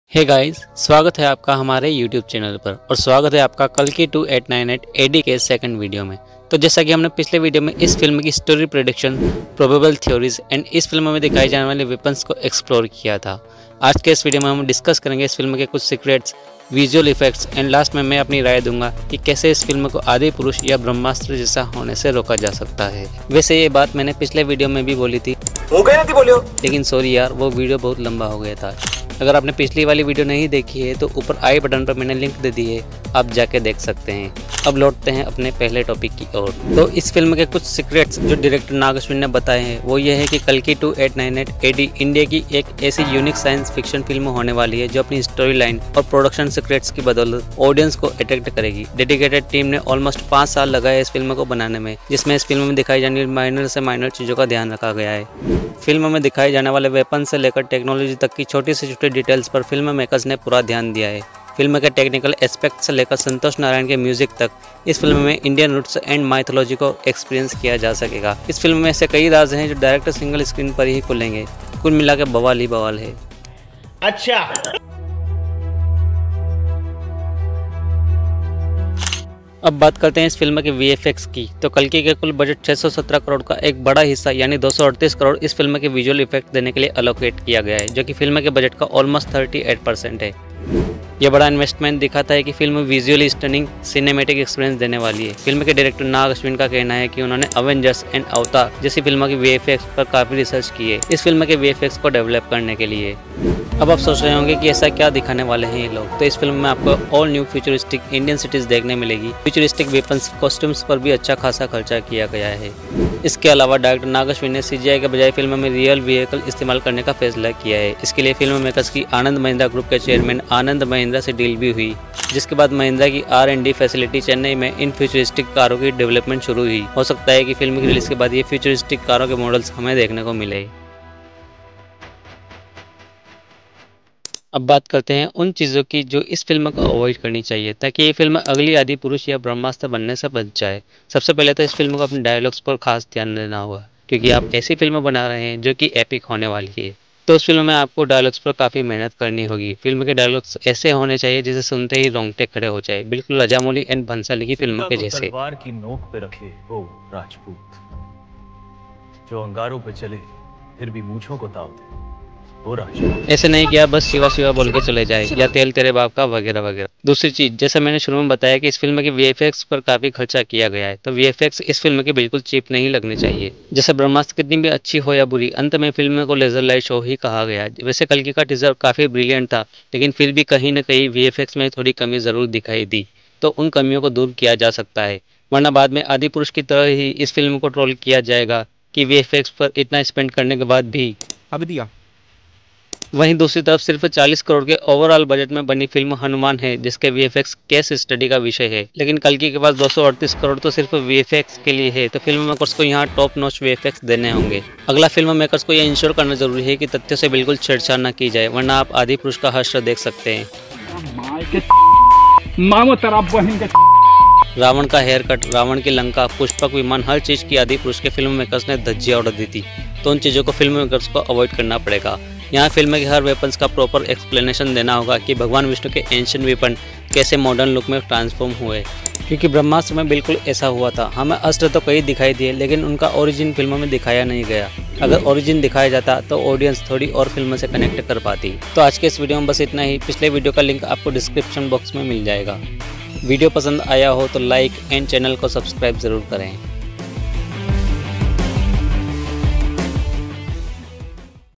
Hey guys, स्वागत है आपका हमारे YouTube चैनल पर और स्वागत है आपका कल्कि 2898 AD के सेकंड वीडियो में। तो जैसा कि हमने पिछले वीडियो में इस फिल्म की story prediction, probable theories and इस फिल्म में दिखाई जाने वाले वेपन्स को एक्सप्लोर किया था। आज के इस वीडियो में हम डिस्कस करेंगे इस फिल्म के कुछ secrets, visual effects and last में मैं अपनी राय दूंगा कि कैसे इस फिल्म को आदि पुरुष या ब्रह्मास्त्र जैसा होने से रोका जा सकता है। वैसे ये बात मैंने पिछले वीडियो में भी बोली थी, लेकिन सॉरी यार, वो वीडियो बहुत लंबा हो गया था। अगर आपने पिछली वाली वीडियो नहीं देखी है तो ऊपर आई बटन पर मैंने लिंक दे दी है, आप जाके देख सकते हैं। अब लौटते हैं अपने पहले टॉपिक की ओर। तो इस फिल्म के कुछ सीक्रेट्स जो डायरेक्टर नाग अश्विन ने बताए हैं वो ये है कि कल्कि 2898 AD इंडिया की एक ऐसी यूनिक साइंस फिक्शन फिल्म होने वाली है जो अपनी स्टोरी लाइन और प्रोडक्शन सीक्रेट्स की बदौलत ऑडियंस को अट्रैक्ट करेगी। डेडिकेटेड टीम ने ऑलमोस्ट 5 साल लगाए इस फिल्म को बनाने में, जिसमें इस फिल्म में दिखाई जाने वाली माइनर से माइनर चीज़ों का ध्यान रखा गया है। फिल्म में दिखाए जाने वाले वेपन से लेकर टेक्नोलॉजी तक की छोटी से छोटी डिटेल्स पर फिल्म मेकर्स ने पूरा ध्यान दिया है। फिल्म के टेक्निकल एस्पेक्ट से लेकर संतोष नारायण के म्यूजिक तक इस फिल्म में इंडियन रूट्स एंड माइथोलॉजी को एक्सपीरियंस किया जा सकेगा। इस फिल्म में ऐसे कई राज हैं जो डायरेक्ट सिंगल स्क्रीन पर ही खुलेंगे। कुल मिला के बवाल ही बवाल है। अच्छा, अब बात करते हैं इस फिल्म के VFX की। तो कल्कि के कुल बजट 617 करोड़ का एक बड़ा हिस्सा यानी 238 करोड़ इस फिल्म के विजुअल इफेक्ट देने के लिए अलोकेट किया गया है, जो कि फिल्म के बजट का ऑलमोस्ट 38% है। यह बड़ा इन्वेस्टमेंट दिखाता है कि film visually stunning cinematic experience देने वाली है। फिल्म के डायरेक्टर नाग अश्विन का कहना है कि उन्होंने अवेंजर्स एंड अवतार जैसी फिल्मों की VFX पर काफी रिसर्च की है इस फिल्म के VFX को डेवलप करने के लिए। अब आप सोच रहे होंगे कि ऐसा क्या दिखाने वाले हैं ये लोग। तो इस फिल्म में आपको all new futuristic Indian cities देखने मिलेगी। फ्यूचरिस्टिक वेपन्स, कॉस्ट्यूम्स पर भी अच्छा खासा खर्चा किया गया है। इसके अलावा डायरेक्टर नाग अश्विन ने CGI के बजाय फिल्म में रियल व्हीकल इस्तेमाल करने का फैसला किया है। इसके लिए फिल्म मेकर्स की आनंद महिंद्रा ग्रुप के चेयरमैन आनंद महिंद्रा से डील भी हुई, जिसके बाद महिंद्रा की R&D फैसिलिटी चेन्नई में इन फ्यूचरिस्टिक कारों की डेवलपमेंट शुरू हुई। हो सकता है कि फिल्म की रिलीज के बाद ये फ्यूचरिस्टिक कारों के मॉडल्स हमें देखने को मिले। अब बात करते हैं उन चीज़ों की जो इस फिल्म को अवॉइड करनी चाहिए ताकि ये फिल्म अगली आदि पुरुष या ब्रह्मास्त्र बनने से बच जाए। सबसे पहले तो इस फिल्म को अपने डायलॉग्स पर खास ध्यान देना होगा, क्योंकि आप ऐसी फिल्म बना रहे हैं जो कि एपिक होने वाली है। तो उस फिल्म में आपको डायलॉग्स पर काफ़ी मेहनत करनी होगी। फिल्म के डायलॉग्स ऐसे होने चाहिए जिसे सुनते ही रोंगटे खड़े हो जाए, बिल्कुल राजामौली एंड भंसाली की फिल्मों के जैसे। तलवार की नोक पे रखे वो राजपूत जो अंगारों पे चले फिर भी मूंछों को ताव दे, वो राजपूत। ऐसे नहीं किया बस शिवा शिवा बोल के चले जाए या तेल तेरे बाप का वगैरह वगैरह। दूसरी चीज, जैसा मैंने शुरू में बताया कि इस फिल्म के VFX पर काफी खर्चा किया गया है, तो VFX इस फिल्म के बिल्कुल चीप नहीं लगने चाहिए। जैसे ब्रह्मास्त्र कितनी भी अच्छी हो या बुरी, अंत में फिल्म को लेजर लाइट शो ही कहा गया। वैसे कल्कि का टीजर काफी ब्रिलियंट था, लेकिन फिर भी कहीं न कहीं VFX में थोड़ी कमी जरूर दिखाई दी, तो उन कमियों को दूर किया जा सकता है, वरना बाद में आदि पुरुष की तरह ही इस फिल्म को ट्रोल किया जाएगा कि VFX पर इतना स्पेंड करने के बाद भी अब दिया। वहीं दूसरी तरफ सिर्फ 40 करोड़ के ओवरऑल बजट में बनी फिल्म हनुमान है, जिसके VFX केस स्टडी का विषय है। लेकिन कल्कि के पास 238 करोड़ तो सिर्फ VFX के लिए है, तो फिल्म मेकर्स को यहाँ टॉप नॉच VFX देने होंगे। अगला, फिल्म मेकर्स को यह इंश्योर करना जरूरी है कि तथ्यों से बिल्कुल छेड़छाड़ न की जाए, वरना आप आदि पुरुष का हश्र देख सकते हैं। रावण का हेयर कट, रावण की लंका, पुष्पक विमान, हर चीज की आदि पुरुष के फिल्म मेकर्स ने धज्जियां उड़ा दी थी, तो उन चीजों को फिल्म मेकर्स को अवॉइड करना पड़ेगा। यहाँ फिल्म के हर वेपन्स का प्रॉपर एक्सप्लेनेशन देना होगा कि भगवान विष्णु के एंशिएंट वेपन कैसे मॉडर्न लुक में ट्रांसफॉर्म हुए, क्योंकि ब्रह्मास्त्र में बिल्कुल ऐसा हुआ था। हमें अस्त्र तो कई दिखाई दिए, लेकिन उनका ओरिजिन फिल्मों में दिखाया नहीं गया। अगर ओरिजिन दिखाया जाता तो ऑडियंस थोड़ी और फिल्म से कनेक्ट कर पाती। तो आज के इस वीडियो में बस इतना ही। पिछले वीडियो का लिंक आपको डिस्क्रिप्शन बॉक्स में मिल जाएगा। वीडियो पसंद आया हो तो लाइक एंड चैनल को सब्सक्राइब जरूर करें।